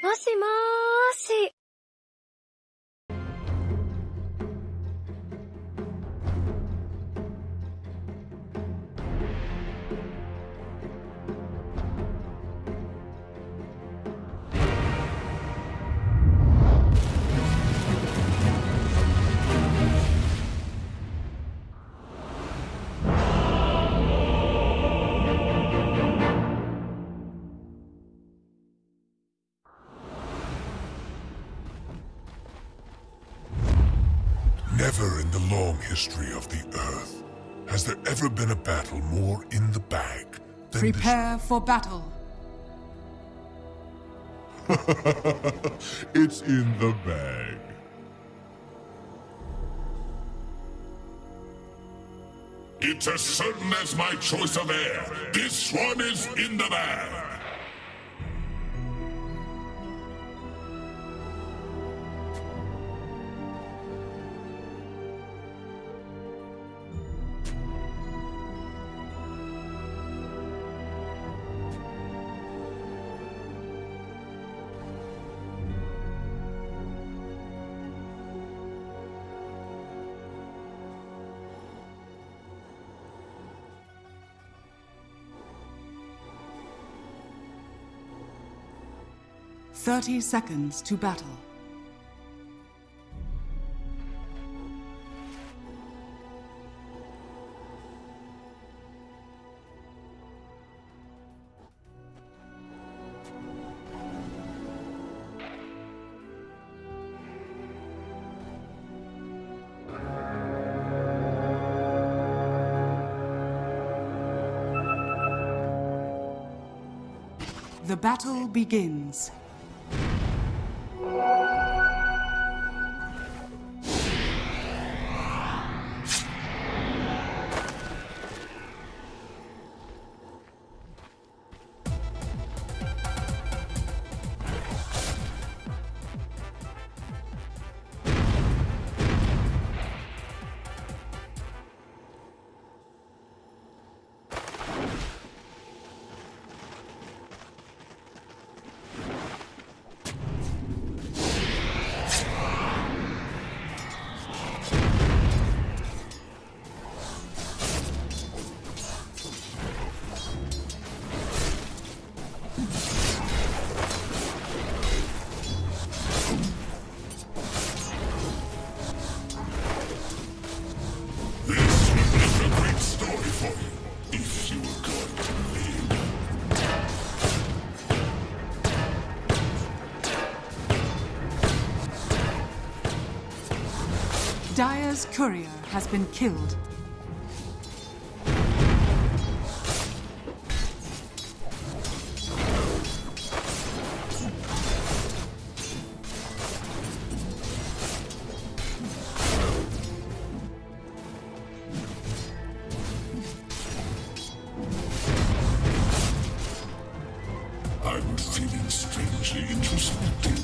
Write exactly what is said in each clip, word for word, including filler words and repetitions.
もしもーし。 Never in the long history of the Earth has there ever been a battle more in the bag than Prepare for battle. It's in the bag. It's as certain as my choice of air. This one is in the bag. Thirty seconds to battle. The battle begins. Dire's courier has been killed. I'm feeling strangely introspective.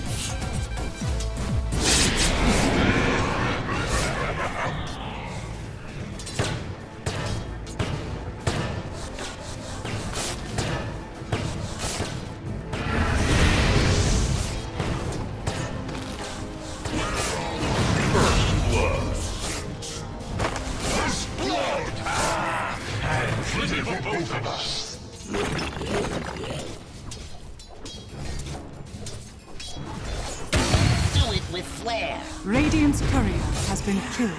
With flair. Radiant's courier has been killed.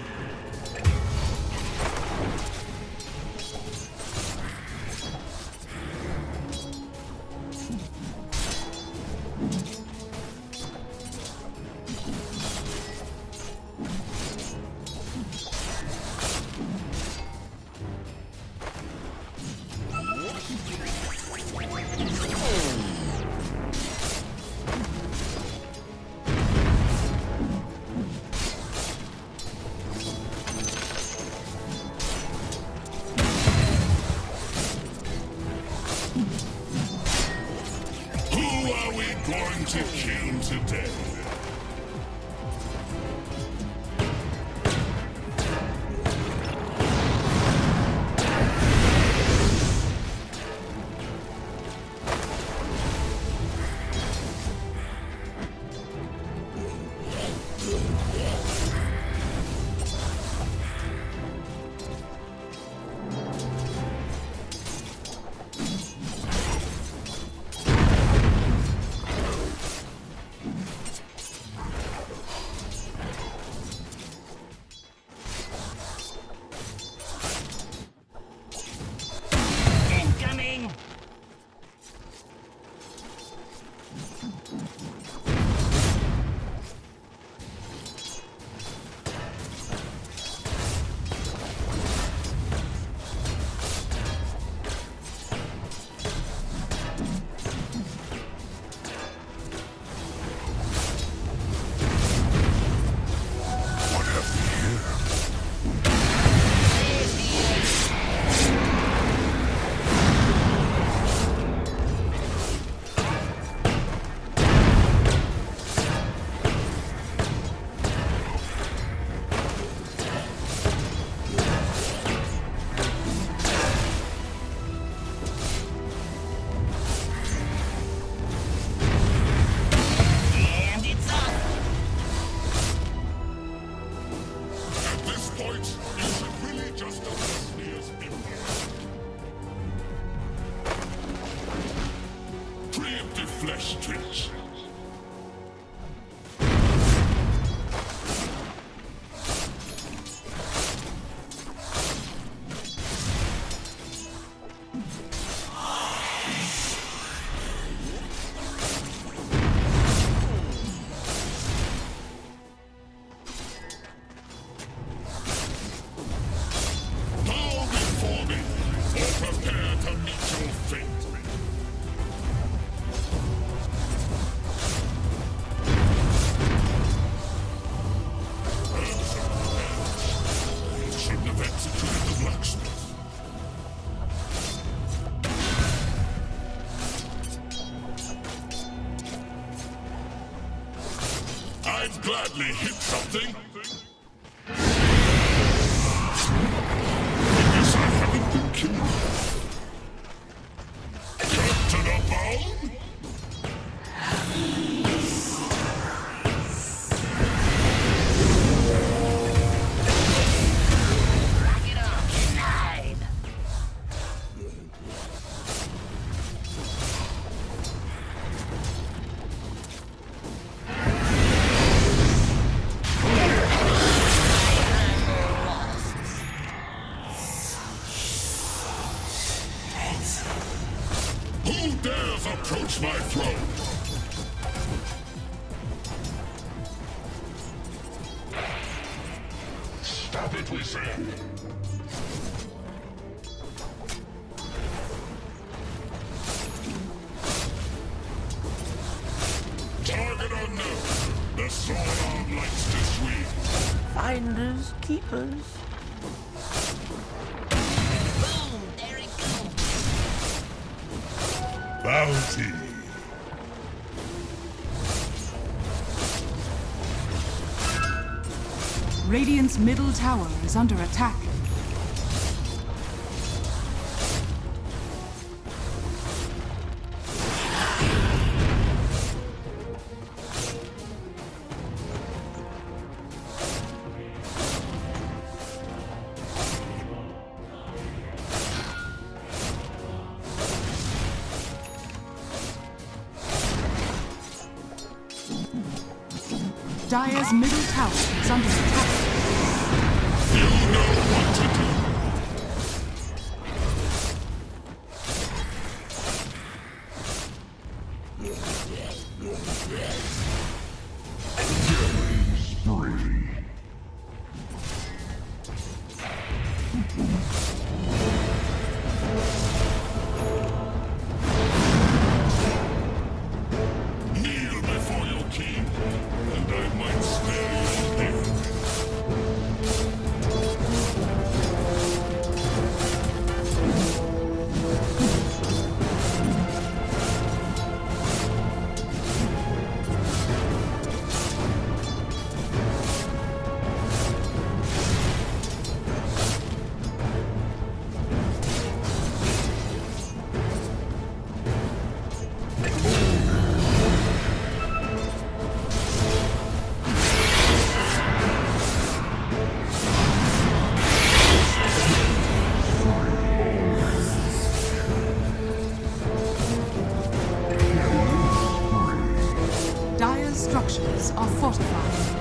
Going to kill today. flesh twitch. I'd gladly hit something. I guess I haven't been killed. Cut to the bone? Rock it on, denied. Who dares approach my throne? Stop it, we say. Target unknown. The sword arm likes to swing. Finders, keepers. Boom, there it goes. Bounty. Radiant's middle tower is under attack. Dire's middle tower is under attack. You know what to do. Kneel before your king, and I might spare your death. Dire's structures are fortified.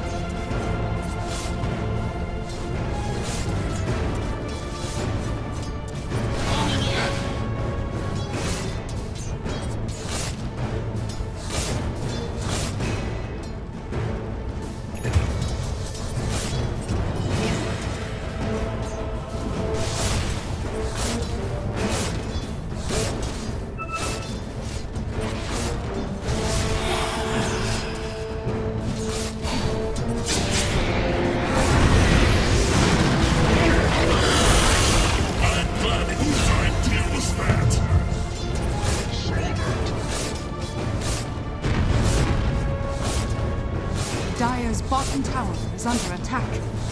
Dire's bottom tower is under attack.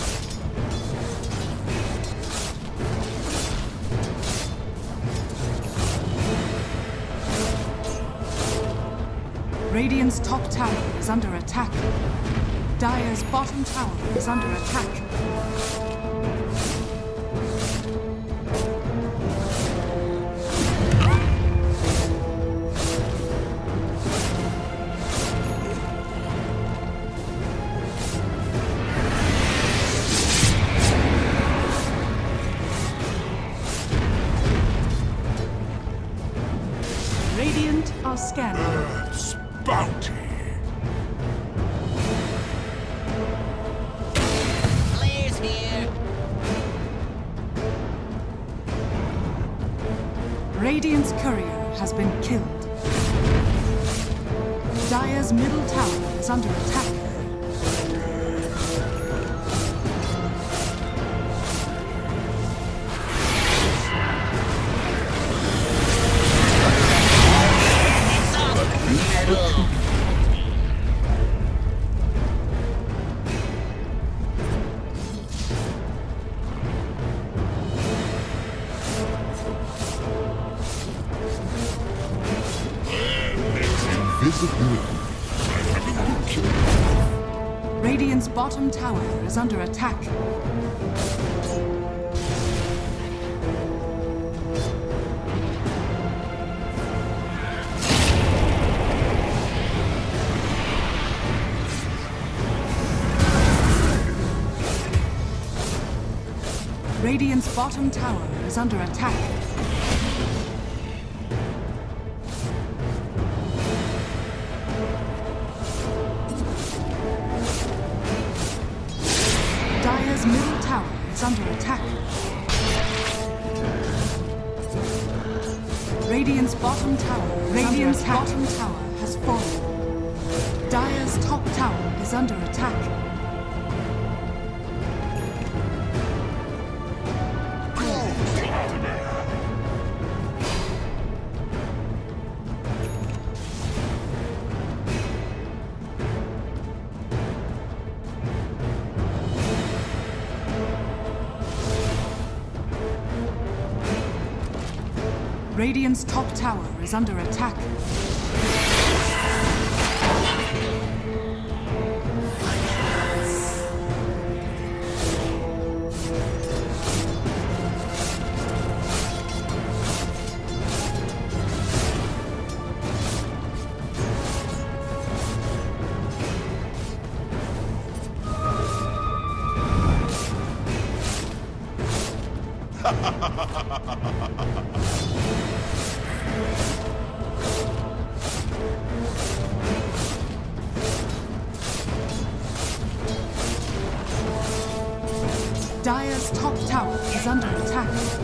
Radiant's top tower is under attack. Dire's bottom tower is under attack. scanning. Earth's bounty. Players here. Radiant's courier has been killed. Dire's middle tower is under attack. Radiant's bottom tower is under attack. Radiant's bottom tower is under attack. Dire's middle tower is under attack. Radiant's bottom tower, Radiant's bottom tower has fallen. Dire's top tower is under attack. Radiant's top tower is under attack. Dire's top tower is under attack.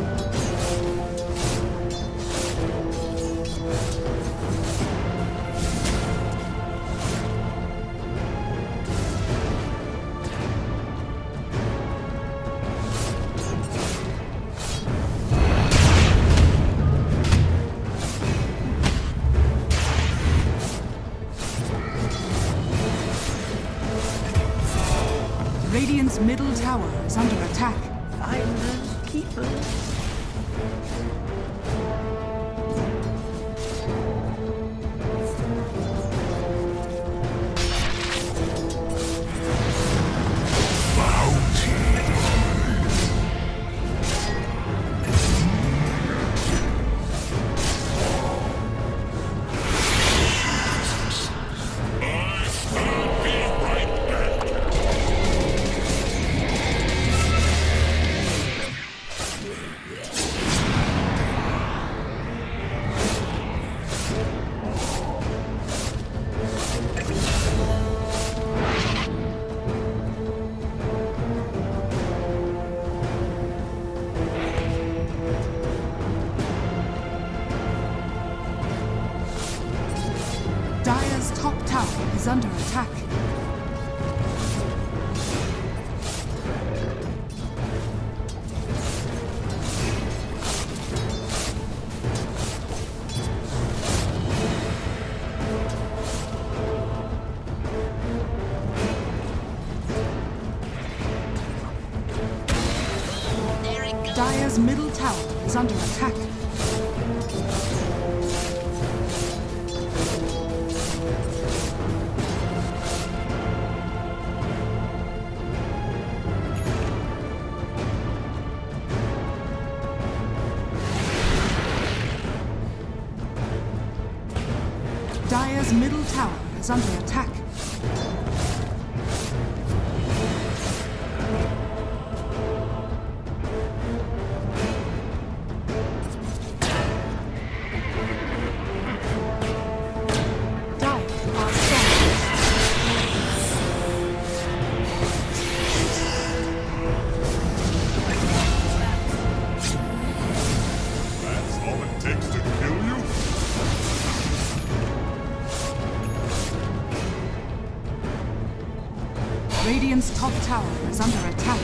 Radiant's middle tower is under attack. Finders, keepers. Dire's top tower is under attack. Dire's middle tower is under attack. Dire's middle tower is under attack. Radiant's top tower is under attack.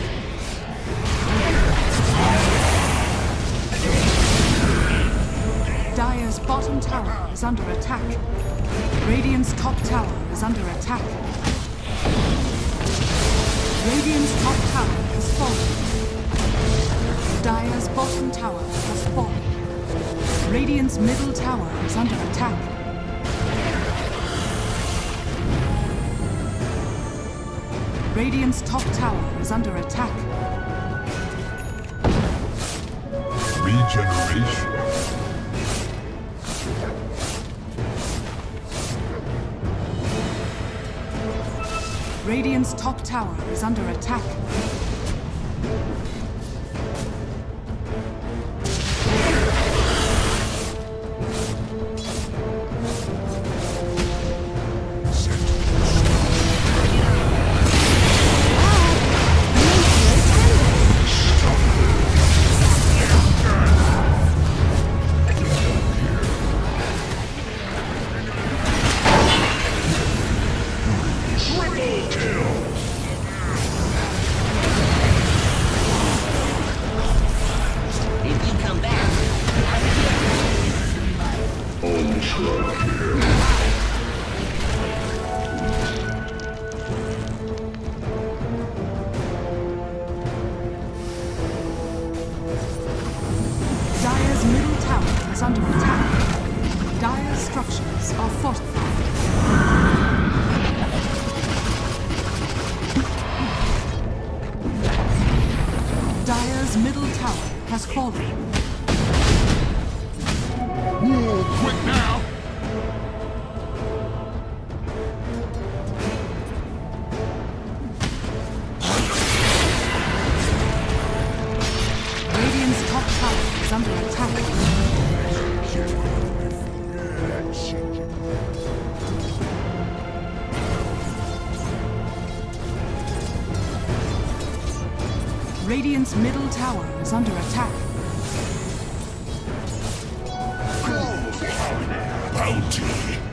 Dire's bottom tower is under attack. Radiant's top tower is under attack. Radiant's top tower has fallen. Dire's bottom tower has fallen. Radiant's middle tower is under attack. Radiant's top tower is under attack. Regeneration. Radiant's top tower is under attack. Dire's middle tower is under attack. Dire's structures are fortified. Dire's middle tower has fallen. Whoa, quick now! Radiant's top tower is under attack. Radiant's middle tower is under attack. Bounty.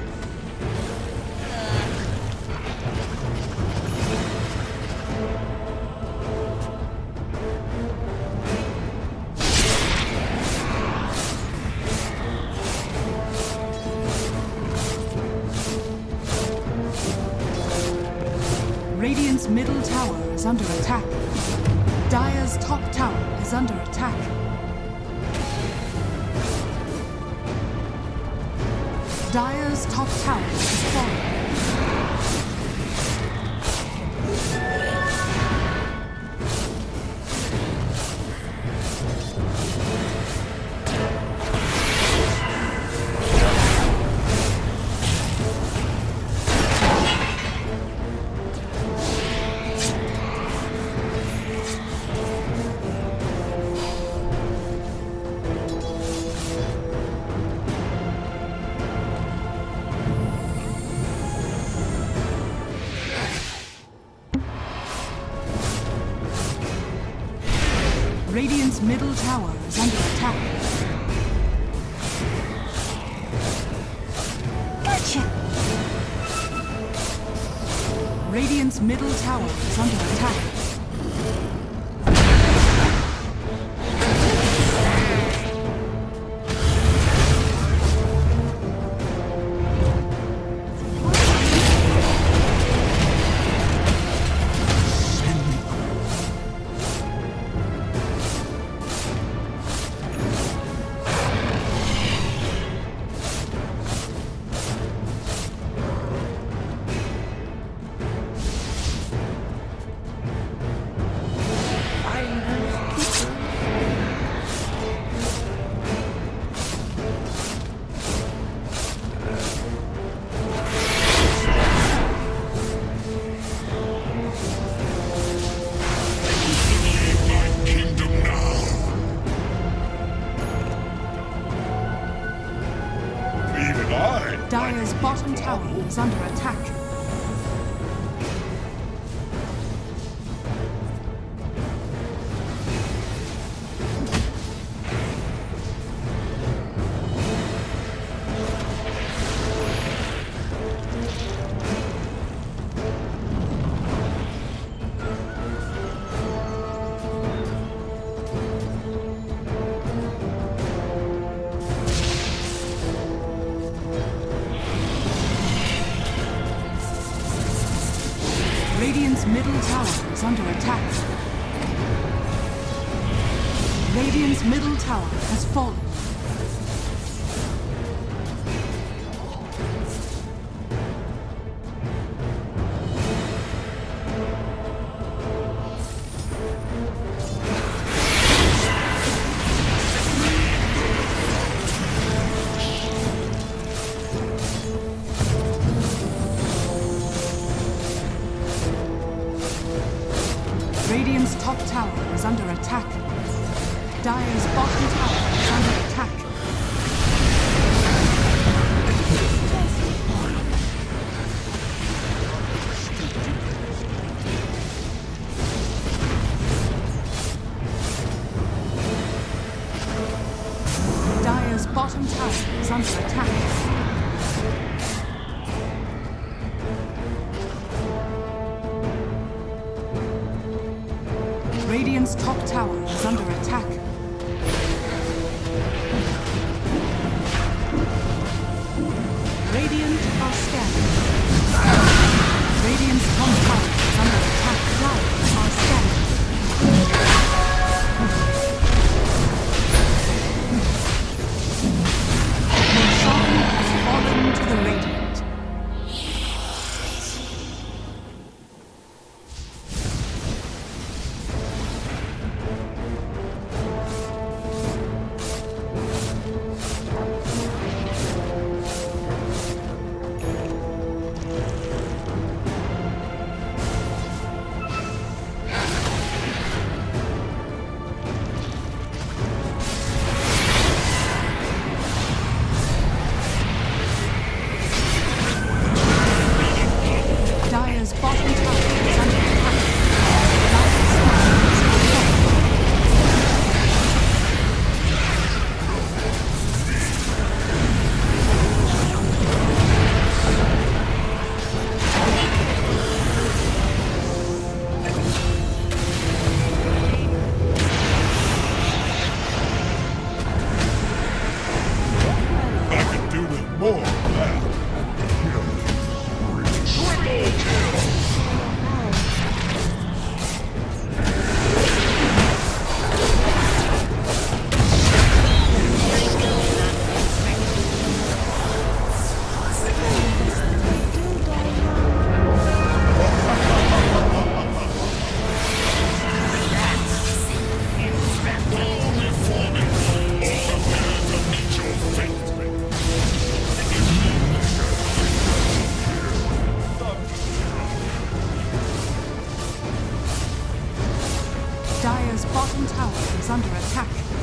Radiant's middle tower is under attack. Dire's top tower is under attack. Dire's top tower is fallen. Radiant's middle tower is under attack. Gotcha! Radiant's middle tower is under attack. Dire's bottom tower is under attack. Radiant's middle tower is under attack. Radiant's middle tower has fallen. Radiant's top tower is under attack. Dire's bottom tower is under attack. Dire's bottom tower is under attack. Radiant's top tower is under attack. Radiant are scanning. Radiant's top tower is under attack. Dire are scanning. Your song has fallen to the Radiant. Dire's bottom tower is under attack.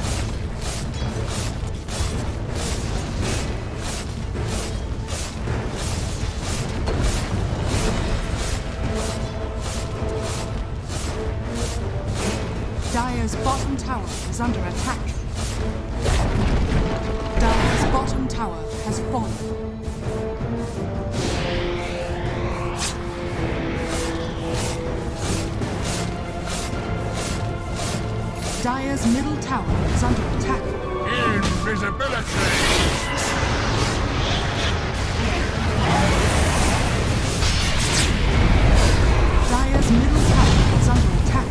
Dire's bottom tower is under attack. Dire's bottom tower has fallen. Dire's middle tower is under attack. Invisibility! Dire's middle tower is under attack.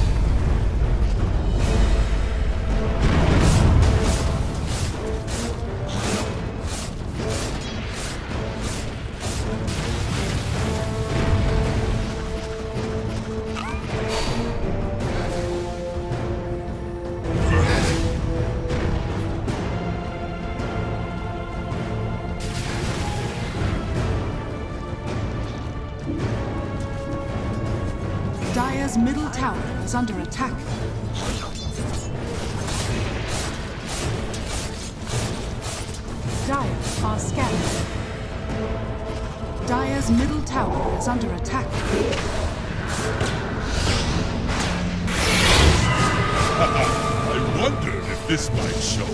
Dire's middle tower is under attack. Dire are scattered. Dire's middle tower is under attack. I wondered if this might show.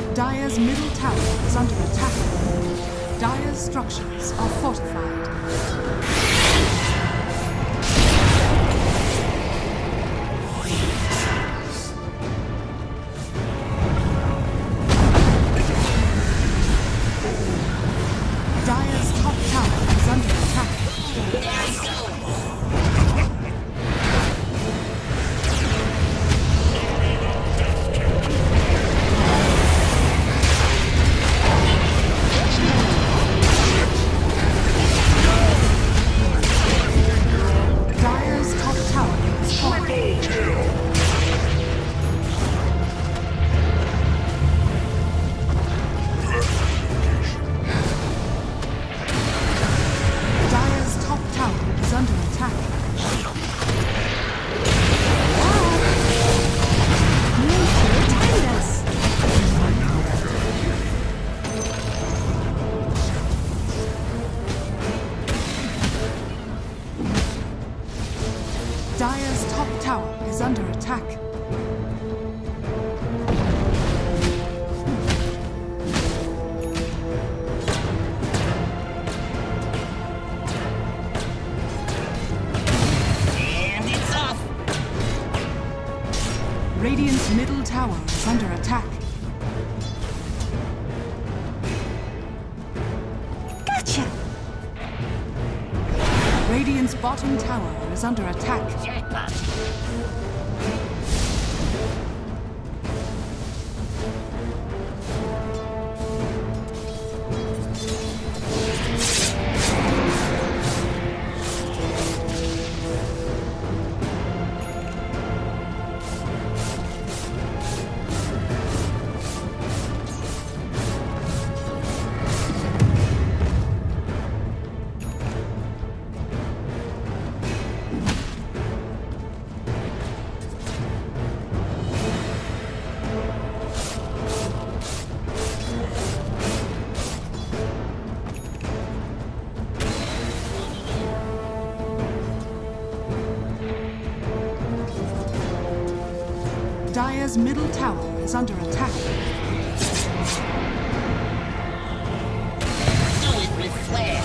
Dire's middle tower is under attack. Dire's structures are fortified. Dire's top tower is under attack. Dire's top tower is falling. Dire's top tower is under attack. Dire's top tower is under attack. And it's off. Radiant's middle tower is under attack. Gotcha! Radiant's bottom tower is under attack. Jackpot. Dire's middle tower is under attack. Do it with flair.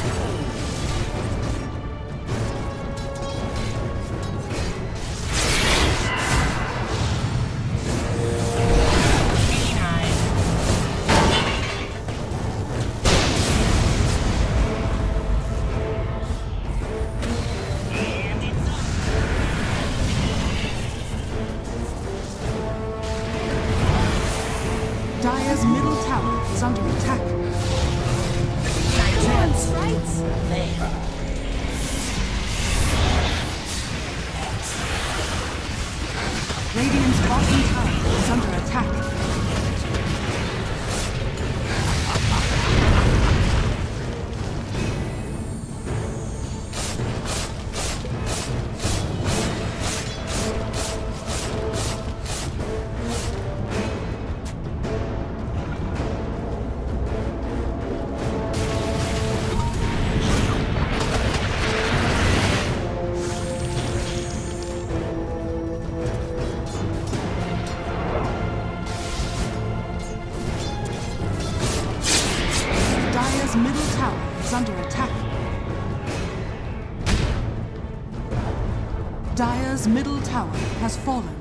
Behind. And it's off. Dire's middle tower is under attack. Nitrons. There. Radiant's bottom tower is under attack. Dire's middle tower is under attack. Dire's middle tower has fallen.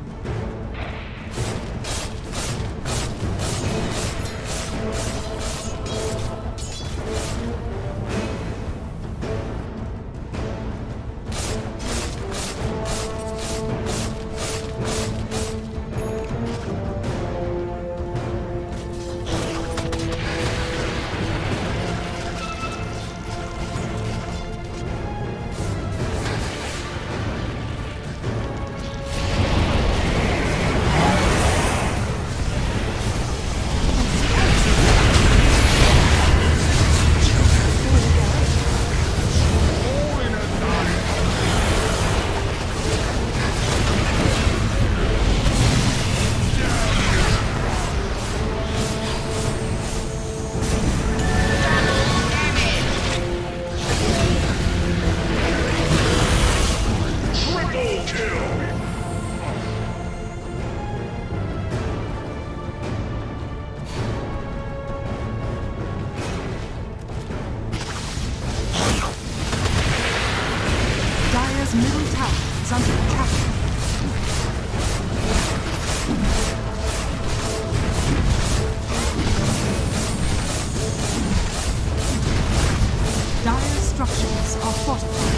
fortified.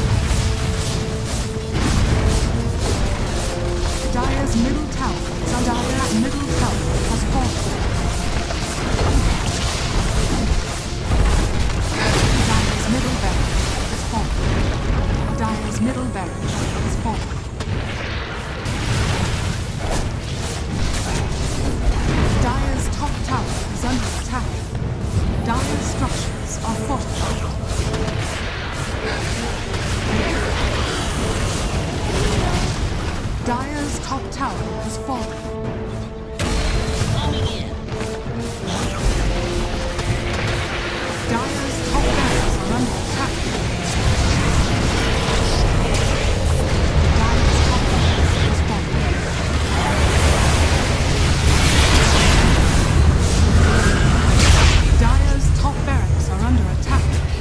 Dire's middle tower is under attack. Dire's middle tower has fallen. Dire's middle barracks has fallen. Dire's middle barracks has fallen. Dire's top tower is under attack. Dire's structures are fortified. Dire's top tower has fallen. Coming in. Dire's top barracks are under attack. Dire's top barracks has fallen. Dire's top barracks are under attack.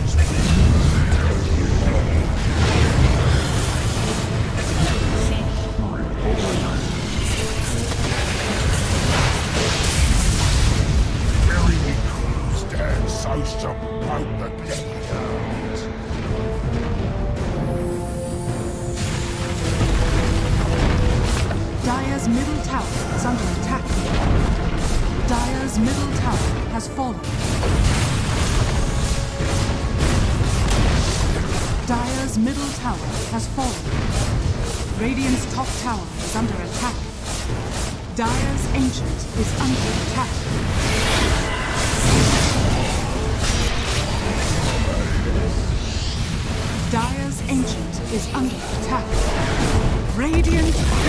Stand so about the ground. Dire's middle tower is under attack. Dire's middle tower has fallen. Dire's middle tower has fallen. Radiant's top tower is under attack. Dire's ancient is under attack. Dire's ancient is under attack. Radiant